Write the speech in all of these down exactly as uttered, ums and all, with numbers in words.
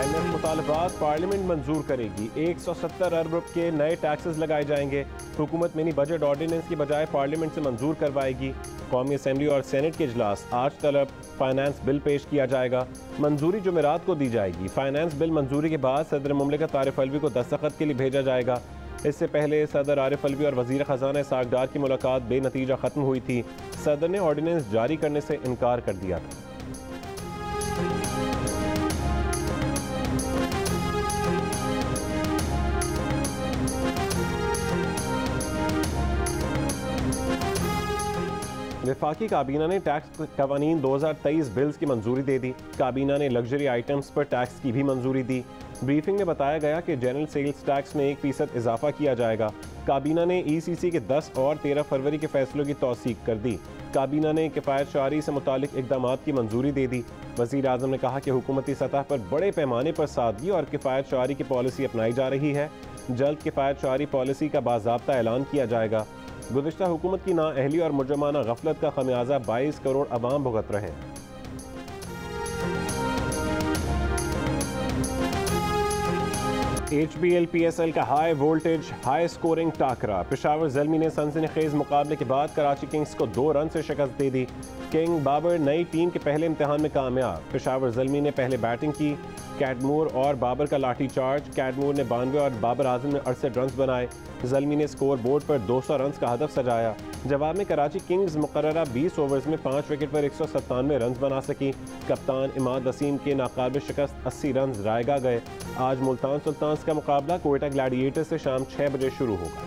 M F मुतालबात parliament मंजूर करेगी। एक सौ सत्तर अरब के नए टैक्सेस लगाए जाएंगे। हुकूमत मिनी बजट ऑर्डिनेंस की बजाय पार्लियामेंट से मंजूर करवाएगी। कौमी असम्बली और सेनेट के इजलास आज तलब फाइनेंस बिल पेश किया जाएगा। मंजूरी जुमेरात को दी जाएगी। फाइनेंस बिल मंजूरी के बाद सदर मुमलिकत आरिफ अलवी को दस्तखत के लिए भेजा जाएगा। इससे पहले सदर आरिफ अलवी और वजीर खजाना इसहाक डार की मुलाकात बेनतीजा खत्म हुई थी। सदर ने ऑर्डिनेंस जारी करने से इनकार कर दिया था। वफाकी काबीना ने टैक्स कवानीन दो हज़ार तेईस बिल्स की मंजूरी दे दी। काबीना ने लग्जरी आइटम्स पर टैक्स की भी मंजूरी दी। ब्रीफिंग में बताया गया कि जनरल सेल्स टैक्स में एक फीसद इजाफा किया जाएगा। काबीना ने ई सी सी के दस और तेरह फरवरी के फैसलों की तौसीक कर दी। काबीना ने किफ़ायत शारी से मुतालिक इक़दाम की मंजूरी दे दी। वज़ीर आज़म ने कहा कि हुकूमती सतह पर बड़े पैमाने पर सादगी और किफ़ायत शारी की पॉलिसी अपनाई जा रही है। जल्द किफ़ायत शारी पॉलिसी का बाज़ाब्ता ऐलान किया जाएगा। गुज़िश्ता हुकूमत की नाअहली और मुजरमाना गफलत का खमियाजा बाईस करोड़ अवाम भुगत रहे हैं। H B L P S L का हाई वोल्टेज हाई स्कोरिंग टाकरा। पेशावर ज़ल्मी ने सनसनीखेज मुकाबले के बाद कराची किंग्स को दो रन से शिकस्त दे दी। किंग बाबर नई टीम के पहले इम्तिहान में कामयाब। पेशावर ज़ल्मी ने पहले बैटिंग की। कैडमूर और बाबर का लाठी चार्ज। कैडमूर ने बानवे और बाबर आजम ने अड़सठ रन बनाए। ज़ल्मी ने स्कोर बोर्ड पर दो सौ रन का हदफ सजाया। जवाब में कराची किंग्स मुकर्ररा बीस ओवर्स में पाँच विकेट पर एक सौ सत्तानवे रन बना सकी। कप्तान इमाद वसीम के नाकाबिल शिकस्त अस्सी रन रायगा गए। आज मुल्तान सुल्तान्स का मुकाबला कोयटा ग्लैडिएटर से शाम छः बजे शुरू होगा।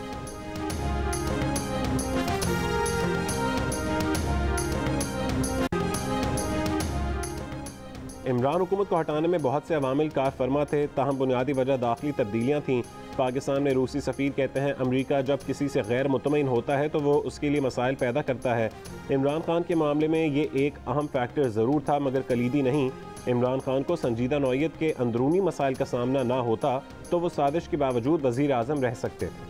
इमरान हुकूमत को हटाने में बहुत से अवामिल कार फरमा थे, ताहम बुनियादी वजह दाखिली तब्दीलियाँ थीं। पाकिस्तान में रूसी सफ़ीर कहते हैं अमरीका जब किसी से गैर मुतमईन होता है तो वो उसके लिए मसाइल पैदा करता है। इमरान खान के मामले में ये एक अहम फैक्टर ज़रूर था मगर कलीदी नहीं। इमरान खान को संजीदा नौइयत के अंदरूनी मसाइल का सामना ना होता तो वो साजिश के बावजूद वज़ीर आज़म रह सकते थे।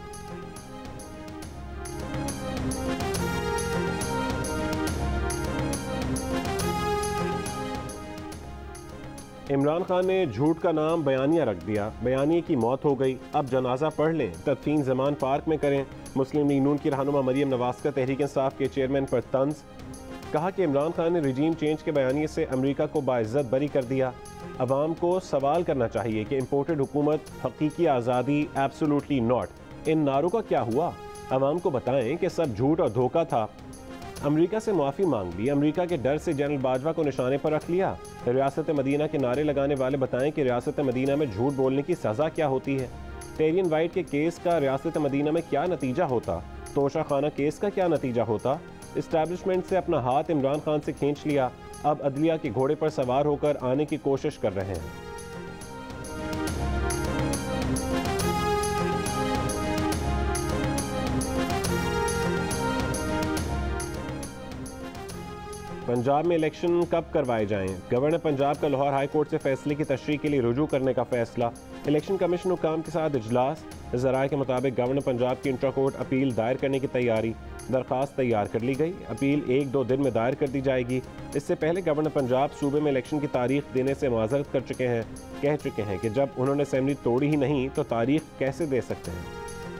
इमरान खान ने झूठ का नाम बयानिया रख दिया। बयानिए की मौत हो गई, अब जनाजा पढ़ लें, तदफीन जमान पार्क में करें। मुस्लिम लीग नून की रहनुमा मरियम नवाज का तहरीक इंसाफ के चेयरमैन पर तंज। कहा कि इमरान खान ने रिजीम चेंज के बयानिए से अमरीका को बाइज्जत बरी कर दिया। अवाम को सवाल करना चाहिए कि इम्पोर्टेड हुकूमत, हकीकी आज़ादी, एब्सोल्युटली नॉट, इन नारों का क्या हुआ। अवाम को बताएं कि सब झूठ और धोखा था। अमरीका से माफ़ी मांग ली। अमरीका के डर से जनरल बाजवा को निशाने पर रख लिया। रियासत मदीना के नारे लगाने वाले बताएं कि रियासत मदीना में झूठ बोलने की सज़ा क्या होती है। टेरियन वाइट के केस का रियासत मदीना में क्या नतीजा होता। तोशा खाना केस का क्या नतीजा होता। इस्टेब्लिशमेंट से अपना हाथ इमरान खान से खींच लिया, अब अदलिया के घोड़े पर सवार होकर आने की कोशिश कर रहे हैं। पंजाब में इलेक्शन कब करवाए जाएं। गवर्नर पंजाब का लाहौर हाई कोर्ट से फैसले की तशरीह के लिए रुजू करने का फैसला। इलेक्शन कमीशन हुकाम के साथ इजलास। ज़राए के मुताबिक गवर्नर पंजाब की इंट्रा कोर्ट अपील दायर करने की तैयारी। दरख्वास्त तैयार कर ली गई। अपील एक दो दिन में दायर कर दी जाएगी। इससे पहले गवर्नर पंजाब सूबे में इलेक्शन की तारीख देने से माजरत कर चुके हैं। कह चुके हैं कि जब उन्होंने असेंबली तोड़ी ही नहीं तो तारीख कैसे दे सकते हैं।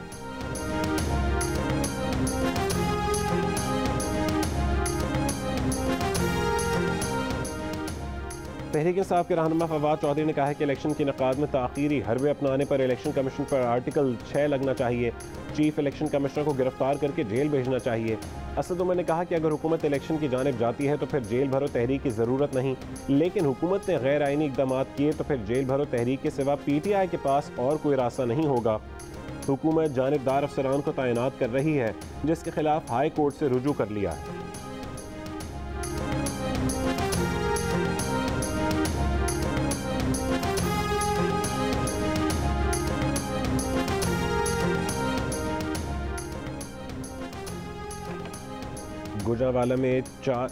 तहरीक इंसाफ के रहनुमा फवाद चौधरी ने कहा है कि इलेक्शन के इनेकाद में ताख़ीरी हरबे अपनाने पर इलेक्शन कमीशन पर आर्टिकल छः लगना चाहिए। चीफ इलेक्शन कमिश्नर को गिरफ्तार करके जेल भेजना चाहिए। असद उमर ने कहा कि अगर हुकूमत इलेक्शन की जानिब जाती है तो फिर जेल भरो तहरीक की ज़रूरत नहीं, लेकिन हुकूमत ने गैर आइनी इक़दाम किए तो फिर जेल भरो तहरीक के सिवा पी टी आई के पास और कोई रास्ता नहीं होगा। हुकूमत जानिबदार अफसरान को तैनात कर रही है जिसके खिलाफ हाई कोर्ट से रुजू कर लिया है। गुजरांवाला में चार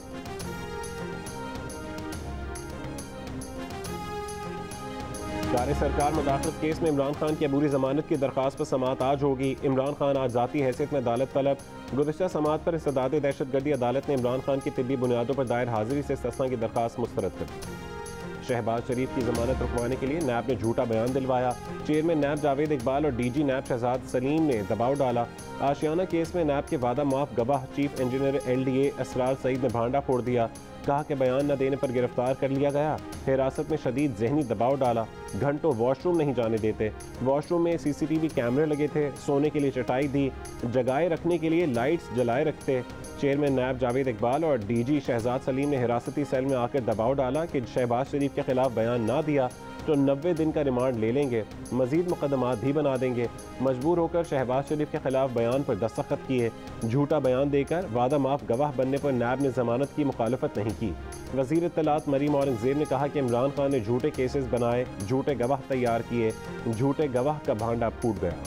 कार सरकार मुदाखलत केस में इमरान खान की अबूरी जमानत की दरख्वास्त पर समाअत आज होगी। इमरान खान आज ज़ाती हैसियत में अदालत तलब। गुज़िश्ता समाअत पर इस्तदाद दहशतगर्दी अदालत ने इमरान खान की तिब्बी बुनियादों पर दायर हाजिरी से इस्तिस्ना की दरख्वास्त मुस्तरद कर दी। शहबाज शरीफ की जमानत रुकवाने के लिए नैब ने झूठा बयान दिलवाया। चेयरमैन नैब जावेद इकबाल और डीजी नैब शहजाद सलीम ने दबाव डाला। आशियाना केस में नैब के वादा माफ गवाह chief engineer L D A Asrar Saeed ने भांडा फोड़ दिया। कहा कि बयान न देने पर गिरफ्तार कर लिया गया। हिरासत में शदीद जहनी दबाव डाला। घंटों वॉशरूम नहीं जाने देते। वॉशरूम में सीसीटीवी कैमरे लगे थे। सोने के लिए चटाई दी। जगाए रखने के लिए लाइट्स जलाए रखते। चेयरमैन नैब जावेद इकबाल और डीजी शहजाद सलीम ने हिरासती सेल में आकर दबाव डाला कि शहबाज शरीफ के खिलाफ बयान ना दिया तो नब्बे दिन का रिमांड ले लेंगे, मजीद मुकदमात भी बना देंगे। मजबूर होकर शहबाज शरीफ के खिलाफ बयान पर दस्तखत किए। झूठा बयान देकर वादा माफ गवाह बनने पर नैब ने जमानत की मुखालफत नहीं की। वजीर इत्तलात मरीम औरंगजेब ने कहा कि इमरान खान ने झूठे केसेस बनाए, झूठे गवाह तैयार किए, झूठे गवाह का भांडा फूट गया।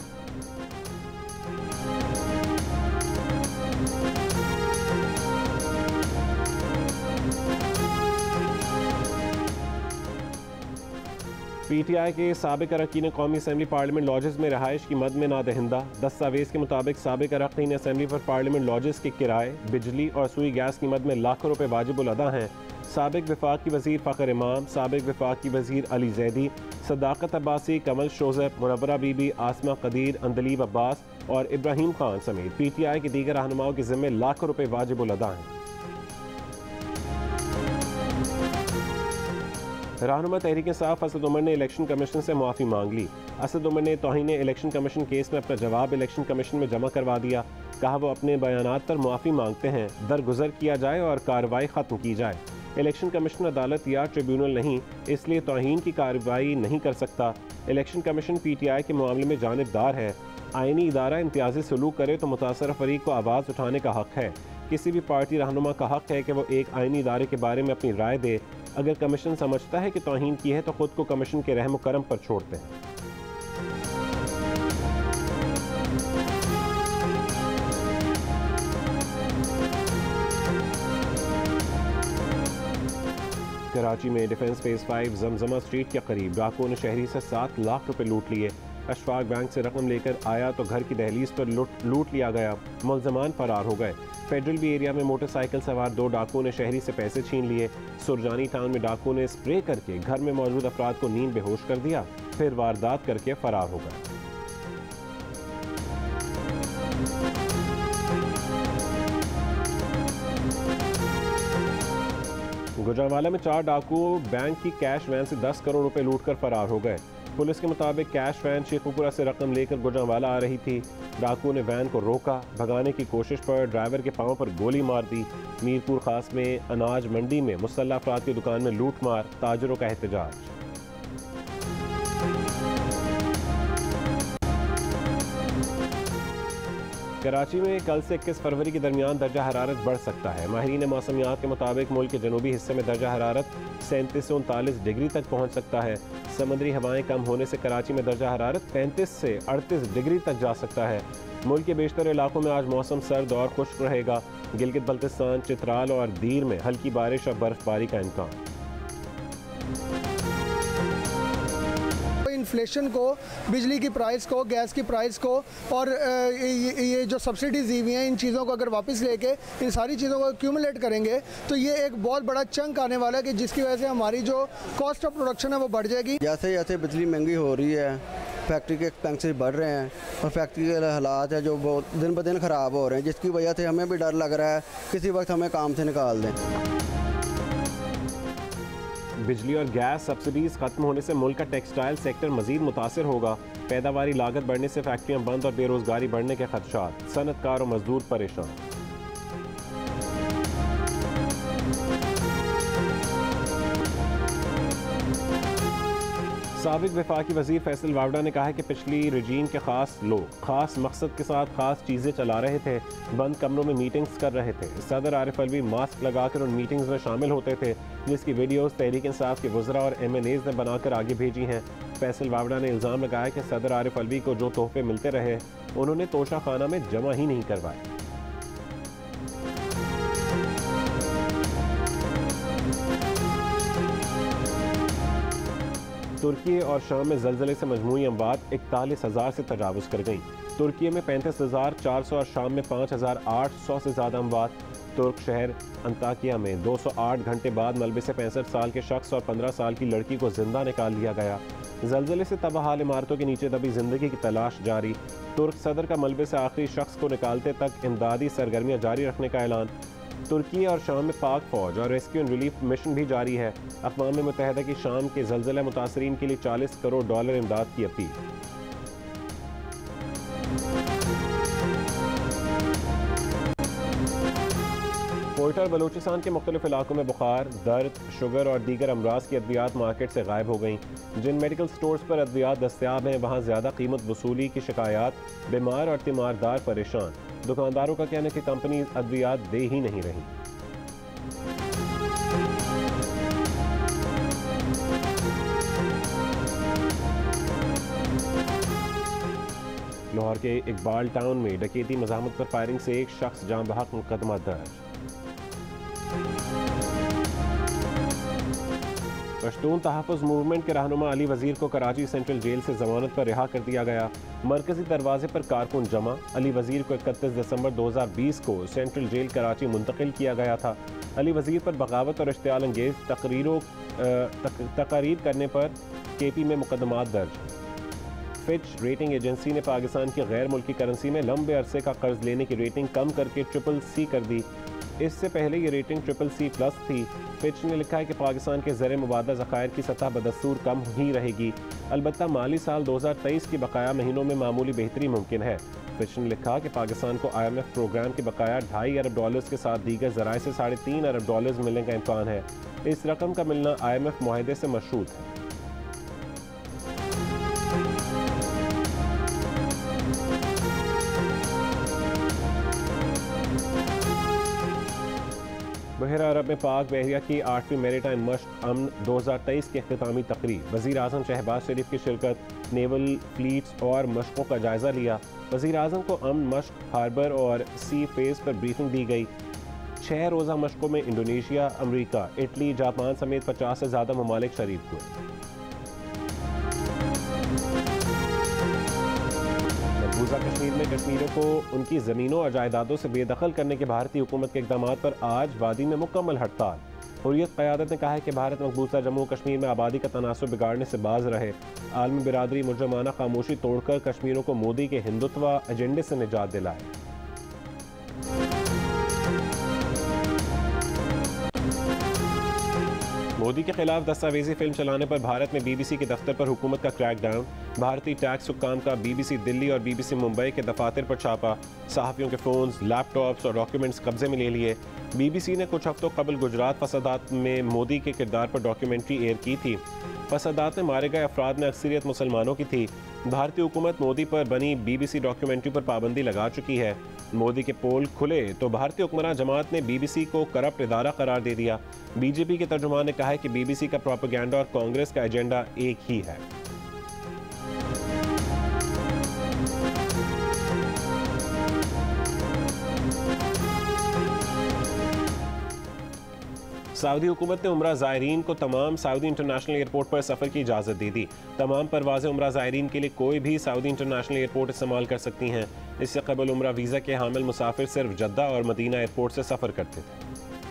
पी टी आई के साबिक अरकान कौमी असम्बली पार्लियामेंट लॉजेस में रहाइश की मद में नादहिंदा। दस्तावेज के मुताबिक साबिक अरकान असम्बली पर पार्लियामेंट लॉजेस के किराए, बिजली और सुई गैस की मद में लाखों रुपए वाजिब उल अदा हैं। साबिक वफाकी वजीर फ़खर इमाम, साबिक वफाकी वजीर अली जैदी, सदाकत अब्बासी, कमल शोज़ैब, मुनव्वरा बीबी, आसमा कदीर, अंदलीब अब्बास और इब्राहिम खान समेत पी टी आई के दीगर रहनुमाओं के ज़िम्मे लाखों रुपए वाजिब उल अदा हैं। रहनुमा तहरीक इंसाफ असद उमर ने इलेक्शन कमीशन से मुआफ़ी मांग ली। असद उमर ने तौहीन इलेक्शन कमीशन केस में अपना जवाब इलेक्शन कमीशन में जमा करवा दिया। कहा वो अपने बयानात पर मुआफ़ी मांगते हैं, दरगुजर किया जाए और कार्रवाई ख़त्म की जाए। इलेक्शन कमीशन अदालत या ट्रिब्यूनल नहीं, इसलिए तौहीन की कार्रवाई नहीं कर सकता। Election commission P T I के मामले में जानिबदार है। आइनी इदारा इम्तियाजी सलूक करे तो मुतासर फरीक को आवाज़ उठाने का हक़ है। किसी भी पार्टी रहनुमा का हक़ है कि वो एक आइनी इदारे के बारे में अपनी राय दे। अगर कमीशन समझता है कि तौहीन की है तो खुद को कमीशन के रहम करम पर छोड़ते हैं। कराची में defence phase five Zamzama street के करीब डाकुओं ने शहरी से सात लाख रुपए लूट लिए। अशफाक बैंक से रकम लेकर आया तो घर की दहलीज पर लूट लूट लिया गया। मुलजमान फरार हो गए। फेडरल बी एरिया में मोटरसाइकिल सवार दो डाकुओं ने शहरी से पैसे छीन लिए। सुरजानी टाउन में डाकुओं ने स्प्रे करके घर में मौजूद अफराद को नींद बेहोश कर दिया, फिर वारदात करके फरार हो गए। गुजरांवाला में चार डाकुओं बैंक की कैश वैन से दस करोड़ रुपए लूटकर फरार हो गए। पुलिस के मुताबिक कैश वैन शेखुपुरा से रकम लेकर गुजरांवाला आ रही थी। डाकुओं ने वैन को रोका। भगाने की कोशिश पर ड्राइवर के पांव पर गोली मार दी। मीरपुर खास में अनाज मंडी में मुसल्लह अफराद की दुकान में लूट मार, ताजरों का एहतजाज। कराची में कल से इक्कीस फरवरी के दरमियान दर्जा हरारत बढ़ सकता है। माहिरीन मौसमियात के मुताबिक मुल्क के जनूबी हिस्से में दर्जा हरारत सैंतीस से उनतालीस डिग्री तक पहुँच सकता है। समुद्री हवाएं कम होने से कराची में दर्जा हरारत पैंतीस से अड़तीस डिग्री तक जा सकता है। मुल्क के बेशतर इलाकों में आज मौसम सर्द और खुश्क रहेगा। गिलगित बल्तिस्तान, चित्राल और दीर में हल्की बारिश और बर्फबारी का इम्कान। इन्फ्लेशन को, बिजली की प्राइस को, गैस की प्राइस को और ये जो सब्सिडीज दी हुई हैं, इन चीज़ों को अगर वापस लेके इन सारी चीज़ों को एक्यूमुलेट करेंगे तो ये एक बहुत बड़ा चंक आने वाला है कि जिसकी वजह से हमारी जो कॉस्ट ऑफ प्रोडक्शन है वो बढ़ जाएगी। जैसे जैसे बिजली महंगी हो रही है, फैक्ट्री के एक्सपेंसेस बढ़ रहे हैं और फैक्ट्री के हालात है जो बहुत दिन ब दिन ख़राब हो रहे हैं, जिसकी वजह से हमें भी डर लग रहा है किसी वक्त हमें काम से निकाल दें। बिजली और गैस सब्सिडीज खत्म होने से मुल्क का टेक्सटाइल सेक्टर मजीद मुतासर होगा। पैदावारी लागत बढ़ने से फैक्ट्रियां बंद और बेरोजगारी बढ़ने के खदशात। सनतकार और मजदूर परेशान। साबिक वफाकी वजीर फैसल वावडा ने कहा है कि पिछली रजीम के खास लोग खास मकसद के साथ खास चीज़ें चला रहे थे, बंद कमरों में मीटिंग्स कर रहे थे। सदर आरिफ अलवी मास्क लगाकर उन मीटिंग्स में शामिल होते थे, जिसकी वीडियोस तहरीक इंसाफ के वज़रा और एम एन एज़ ने बनाकर आगे भेजी हैं। फैसल वावडा ने इल्ज़ाम लगाया कि सदर आरिफ अलवी को जो तोहफे मिलते रहे उन्होंने तोशा खाना में जमा ही नहीं करवाए। तुर्की और शाम में जलजले से मजमूई अमवात इकतालीस हज़ार से तजावुज़ कर गई। तुर्की में पैंतीस हज़ार चार सौ और शाम में पाँच हज़ार आठ सौ से ज़्यादा अमवात। तुर्क शहर अंताकिया में दो सौ आठ घंटे बाद मलबे से पैंसठ साल के शख्स और पंद्रह साल की लड़की को जिंदा निकाल लिया गया। जलजले से तबाहाल इमारतों के नीचे दबी जिंदगी की तलाश जारी। तुर्क सदर का मलबे से आखिरी शख्स को निकालते तक इमदादी सरगर्मियाँ जारी रखने का ऐलान। तुर्की और शाम में पाक फौज और रेस्क्यू एंड रिलीफ मिशन भी जारी है। अक़वाम मुत्तहिदा की शाम के जलजला मुतासरीन के लिए चालीस करोड़ डॉलर इमदाद की अपील। कोयटा और बलूचिस्तान के मुख्तलिफ इलाकों में बुखार, दर्द, शुगर और दीगर अमराज की अद्वियात मार्केट से गायब हो गईं। जिन मेडिकल स्टोर्स पर अद्वियात दस्तयाब हैं वहाँ ज़्यादा कीमत वसूली की शिकायत, बीमार और तीमारदार परेशान। दुकानदारों का कहना है कि कंपनी अद्वियात दे ही नहीं रही। लाहौर के इकबाल टाउन में डकैती मज़ाहमत पर फायरिंग से एक शख्स जान बहक मुकदमा दर्ज। पश्तून तहफ़्फ़ुज़ मूवमेंट के रहनुमा अली वज़ीर को कराची सेंट्रल जेल से जमानत पर रिहा कर दिया गया। मरकजी दरवाजे पर कारकुन जमा। अली वज़ीर को इकतीस दिसंबर दो हज़ार बीस को सेंट्रल जेल कराची मुंतकिल किया गया था। अली वज़ीर पर बगावत और इश्तियाल अंगेज़ तकरीरों तक, तकारीर करने पर के पी में मुकदमात दर्ज। फिच रेटिंग एजेंसी ने पाकिस्तान की गैर मुल्की करेंसी में लंबे अरसे का कर्ज लेने की रेटिंग कम करके ट्रिपल सी कर दी। इससे पहले ये रेटिंग ट्रिपल सी प्लस थी। फिच ने लिखा है कि पाकिस्तान के ज़र मुबादला ज़खायर की सतह बदस्तूर कम ही रहेगी, अलबत्ता माली साल दो हज़ार तेईस के बकाया महीनों में मामूली बेहतरी मुमकिन है। फिच ने लिखा कि पाकिस्तान को आई एम एफ प्रोग्राम के बकाया ढाई अरब डॉलर्स के साथ दीगर ज़राए से साढ़े तीन अरब डॉलर्स मिलने का इम्कान है। इस रकम का मिलना आई एम एफ मुआहदे से मशरूत है। बहरा अरब में पाक बहरिया की आठवीं मैरीटाइम मश्क अमन दो हज़ार तेईस के अख्तितामी तकरीब। वज़ीर आज़म शहबाज शरीफ की शिरकत, नेवल फ्लीट्स और मशकों का जायज़ा लिया। वज़ीर आज़म को अमन मश्क, हार्बर और सी फेज़ पर ब्रीफिंग दी गई। छः रोज़ा मशकों में इंडोनेशिया, अमरीका, इटली, जापान समेत पचास से ज़्यादा ममालिक शरीक हुए। मकबूजा कश्मीर में कश्मीरियों को उनकी ज़मीनों और जायदादों से बेदखल करने के भारतीय हुकूमत के इक़दाम पर आज वादी में मुकम्मल हड़ताल। हुर्रियत क़यादत ने कहा है कि भारत मकबूजा जम्मू कश्मीर में आबादी का तनासुब बिगाड़ने से बाज रहे। आलमी बिरादरी मुजरमाना खामोशी तोड़कर कश्मीरियों को मोदी के हिंदुत्व एजेंडे से निजात दिलाए। मोदी के खिलाफ दस्तावेजी फिल्म चलाने पर भारत में बीबीसी के दफ्तर पर हुकूमत का क्रैकडाउन। भारतीय टैक्स हुक्काम का बीबीसी दिल्ली और बीबीसी मुंबई के दफातर पर छापा। सहाफ़ियों के फ़ोन्स, लैपटॉप्स और डॉक्यूमेंट्स कब्जे में ले लिए। बीबीसी ने कुछ हफ्तों कबल गुजरात फसादात में मोदी के किरदार पर डॉक्यूमेंट्री एयर की थी। फसादात में मारे गए अफराद में अक्सरियत मुसलमानों की थी। भारतीय हुकूमत मोदी पर बनी बीबीसी डॉक्यूमेंट्री पर पाबंदी लगा चुकी है। मोदी के पोल खुले तो भारतीय हुक्मरान जमात ने बीबीसी को करप्ट इदारा करार दे दिया। बीजेपी के तर्जुमान ने कहा है कि बीबीसी का प्रोपेगेंडा और कांग्रेस का एजेंडा एक ही है। सऊदी हुकूमत ने उम्रा ज़ायरीन को तमाम सऊदी इंटरनेशनल एयरपोर्ट पर सफ़र की इजाज़त दे दी। तमाम परवाज़ें उम्रा ज़ायरीन के लिए कोई भी सऊदी इंटरनेशनल एयरपोर्ट इस्तेमाल कर सकती हैं। इससे कबल उम्रा वीज़ा के हामिल मुसाफिर सिर्फ जद्दा और मदीना एयरपोर्ट से सफ़र करते थे।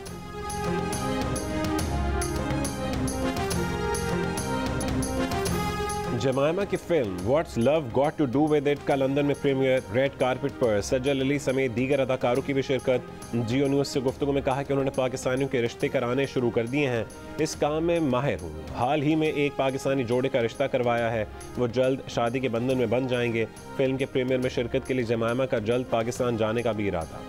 जमायमा की film what's love got to do with it का लंदन में प्रीमियर। रेड कारपेट पर सज्जल अली समेत दीगर अदाकारों की भी शिरकत। जियो न्यूज़ से गुफ्तगू में कहा कि उन्होंने पाकिस्तानियों के रिश्ते कराने शुरू कर दिए हैं। इस काम में माहिर हूँ। हाल ही में एक पाकिस्तानी जोड़े का रिश्ता करवाया है। वो जल्द शादी के बंधन में बन जाएंगे। फिल्म के प्रीमियर में शिरकत के लिए जमायमा का जल्द पाकिस्तान जाने का भी इरादा।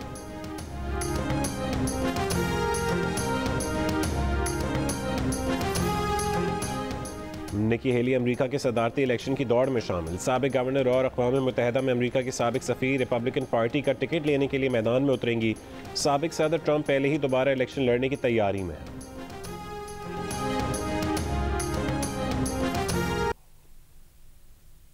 निकी हेली अमेरिका के सदारती इलेक्शन की दौड़ में शामिल। साबिक गवर्नर और अक़वाम मुत्तहिदा में अमेरिका की साबिक सफ़ीर रिपब्लिकन पार्टी का टिकट लेने के लिए मैदान में उतरेंगी। साबिक सदर ट्रंप पहले ही दोबारा इलेक्शन लड़ने की तैयारी में है।